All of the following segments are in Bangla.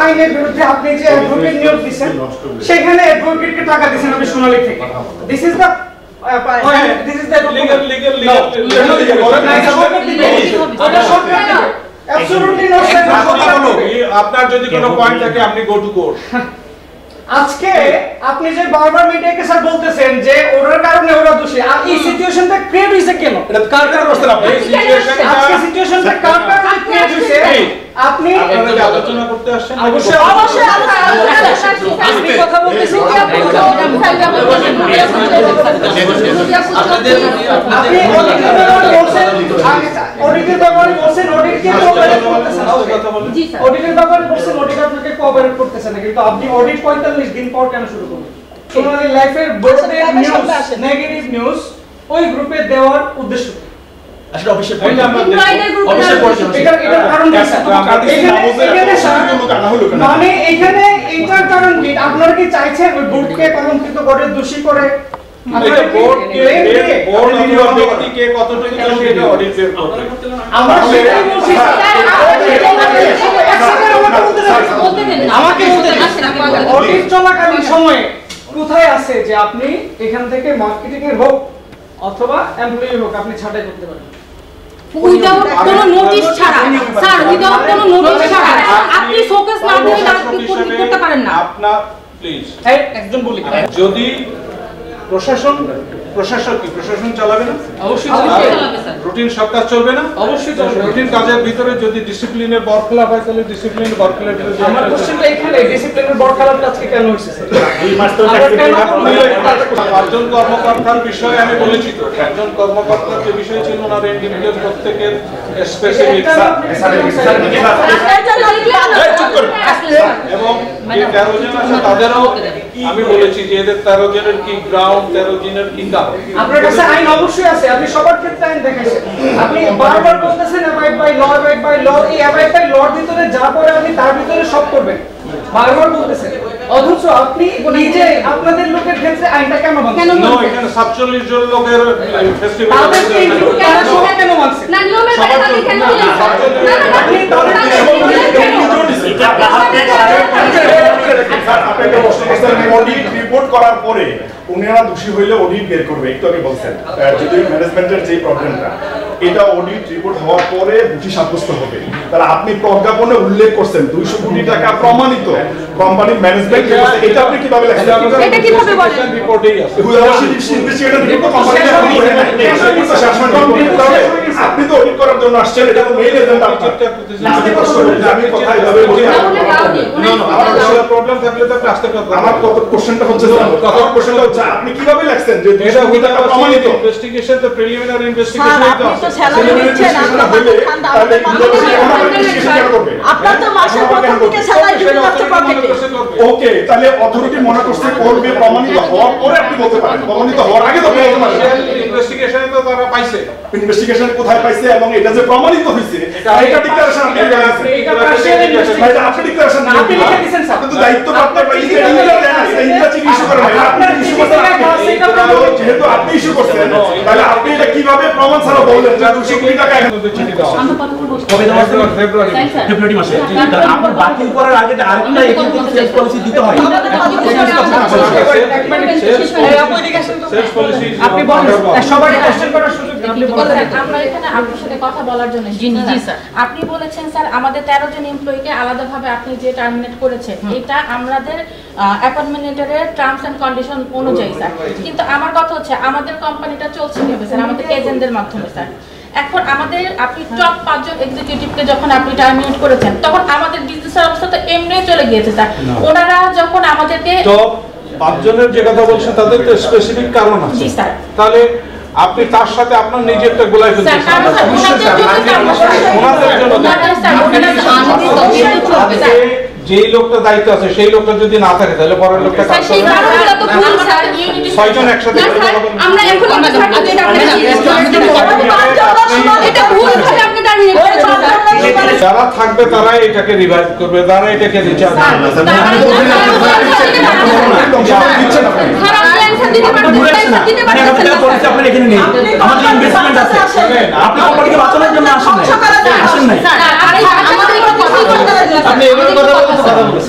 আইনের বিরুদ্ধে আপনি যে অ্যাডভোকেট নিয়োগ দিয়েছেন সেখানে অ্যাডভোকেটকে টাকা দিয়েছেন আপনি সোনালী থেকে দিস ইজ দ্য আপনার যদি কোনো পয়েন্ট থাকে আপনি গো টু কোর্ট। আজকে আপনি যে বারবার মিডিয়াকে স্যার বলতেছেন যে ওর কারণে ওরা দোষী, আর এই সিচুয়েশনটা ক্রিয়েট হইছে কেন? এটা কার কারণে করছেন আপনি? এই সিচুয়েশনটা কার কারণে ক্রিয়েট হইছে? আপনি আলোচনা করতে আসছেন? অবশ্যই আপনি কথা বলতেছেন কি আপনি অডিটের ব্যাপারে বলছেন অডিটকে কোঅপারেট করতেছেন, অডিটের ব্যাপারে বলছেন অডিট আপনাকে কোঅপারেট করতেছে না, কিন্তু আপনি অডিট 45 দিন পর কেন শুরু করলেন? সোনালী লাইফের বড়দের নিউজ নেগেটিভ নিউজ ওই গ্রুপে দেওয়ার উদ্দেশ্য আসলে অফিসে এটা কারণ মানে এখানে এটার কারণ কি? আপনারা কি চাইছেন ওই বোর্ডকে কলঙ্কিত করে দোষী করে এটা বোর্ডকে বোর্ড অথবা ব্যক্তিকে কতটুকু দোষী এটা অডিট বের করবে। আমরা সেটাই বলছি আমাকে অডিট চলাকালীন সময়ে কোথায় আছে যে আপনি এখান থেকে মার্কেটিং এর হোক অথবা এমপ্লয়ি হোক আপনি ছাঁটাই করতে পারেন উইদাউট কোনো নোটিশ ছাড়া? স্যার উইদাউট কোনো নোটিশ ছাড়া আপনি শোকেস না দিয়ে করতে পারেন না। আপনার প্লিজ একজন বলি যদি প্রশাসন চালাবে না? অবশ্যই চালাবে স্যার। রুটিন সব কাজ চলবে না? অবশ্যই চলবে। রুটিন কাজের ভিতরে যদি ডিসিপ্লিনের বরখেলাপ হয় তাহলে ডিসিপ্লিনের বরখেলাপ বিরুদ্ধে আমার কোশ্চেনটা এখানে ডিসিপ্লিনের বরখেলাপটা আজকে কেন হইছে স্যার? এই মাস তো একজন কর্মকর্তার বিষয়ে আমি বলেছি তো, একজন কর্মকর্তার যে বিষয় ছিল ওনার ইন্ডিভিজুয়াল প্রত্যেকের স্পেসিফিক এবং যে 13 জন আছে তাদেরও আমি বলেছি যে এদের 13 জনের কি গ্রাউন্ড, 13 জনের কি কাজ। আপনার কাছে আইন অবশ্যই আছে, আপনি সবার ক্ষেত্রে আইন দেখাইছেন, আপনি বারবার বলতেছেন abide by law, abide by law. এই অ্যাবাইড বাই লর ভিতরে যা পড়ে আপনি তার ভিতরে সব করবেন, বারবার বলতেছেন, অথচ আপনি নিজে আপনাদের লোকের ক্ষেত্রে আইনটা কেন মানছেন? নো, এখানে 47 জন লোকের ফেস্টিভ্যাল তাদেরকে ইনক্লুড করার সময় কেন মানছেন? না নিয়মের বাইরে আপনি কেন দিলেন? আপনি তাহলে অডিট রিপোর্ট করার পরে উনারা দোষী হইলে অডিট বের করবে, একটু আগে বলছেন যদি ম্যানেজমেন্টের যে প্রবলেমটা এটা অডিট রিপোর্ট হওয়ার পরে দোষী সাব্যস্ত হবে। তাহলে আপনি প্রজ্ঞাপনে উল্লেখ করছেন 200 কোটি টাকা প্রমাণিত কোম্পানির ম্যানেজমেন্ট, এটা আপনি কিভাবে লেখেন? এটা কিভাবে বলেন? রিপোর্টেই আছে। আপনি তো অডিট করার জন্য আসছেন, এটা তো মেইন এজেন্ডা আপনার। আমি কথা এভাবে বলি না, আমার প্রবলেম থাকলে তো আপনি আসতে পারবেন। আমার কত কোশ্চেনটা হচ্ছে কোশ্চেনটা হচ্ছে আপনি কিভাবে লেখছেন যে 200 কোটি টাকা প্রমাণিত? ইনভেস্টিগেশন তো প্রিলিমিনারি ইনভেস্টিগেশন আপনি তো স্যালারি দিচ্ছেন, আপনার তো মাসের প্রথম থেকে স্যালারি ঢুকে যাচ্ছে পকেটে। ওকে, তাহলে অথরিটি মনে করছে করবে প্রমাণিত হওয়ার পরে আপনি বলতে পারেন, প্রমাণিত হওয়ার আগে তো বলতে পারেন। ইনভেস্টিগেশনে তো তারা পাইছে, ইনভেস্টিগেশন কোথায় পাইছে এবং এটা যে প্রমাণিত হইছে এটা ডিক্লারেশন আপনি দিয়েছেন। এটা পার্সিয়াল ইনভেস্টিগেশন এটা আপনি ডিক্লারেশন না, আপনি লিখে দিয়েছেন স্যার। আপনি তো দায়িত্ব প্রাপ্ত পাইছেন, এটা ইংরেজি ইস্যু করেন না, আপনার ইস্যু করতে যেহেতু আপনি ইস্যু করছেন, তাহলে আপনি এটা কিভাবে প্রমাণ ছাড়া বললেন যে 200 কোটি টাকা এখানে চিঠি দেওয়া আমরা কথা বলবো কবে দেওয়া আছে? ফেব্রুয়ারি ফেব্রুয়ারি মাসে। আপনার বাতিল করার আগে আরেকটা এখান থেকে সেলস পলিসি দিতে হয়। সেলস পলিসি আপনি বলেন সবারই কোশ্চেন করার সুযোগ দিন, আপনি বলেন। আমরা এখানে আপনার সাথে কথা বলার জন্য। জি স্যার, আপনি বলেছেন স্যার আমাদের 13 জন এমপ্লয়িকে আলাদাভাবে আপনি যে টার্মিনেট করেছেন এটা আমাদের অ্যাপয়েন্টমেন্ট লেটারের টার্মস এন্ড কন্ডিশন অনুযায়ী স্যার, কিন্তু আমার কথা হচ্ছে আমাদের কোম্পানিটা চলছে কিভাবে স্যার? আমাদের এজেন্টদের মাধ্যমে স্যার। এখন আমাদের আপনি টপ 5 জন এক্সিকিউটিভকে যখন আপনি টার্মিনেট করেছেন তখন আমাদের বিজনেসের অবস্থা তো এমনিই চলে গিয়েছে স্যার। ওনারা যখন আমাদেরকে টপ 5 জনের যে কথা বলছেন তাদের তো স্পেসিফিক কারণ আছে। জি স্যার। তাহলে আপনি তার সাথে আপনার নিজেরটা গোলাই ফেলছেন। যেই লোকটা দায়িত্ব আছে সেই লোকটা যদি না থাকে তাহলে পরের লোকটা কাজ করবে। 6 জন একসাথে আমরা এখন এটা ভুল ভাবে আপনি টার্মিনেট করেছেন। যারা থাকবে তারা এটাকে রিভাইভ করবে, তারা এটাকে রিচার্জ করবে। আপনার এখানে নেই, আমাদের ইনভেস্টমেন্ট আছে, আপনি কোম্পানিকে বাঁচানোর জন্য আসেন নাই। আপনি এভাবে কথা বলতে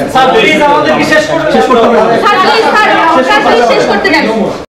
করতে হবে। স্যার প্লিজ স্যার শেষ করতে দেন।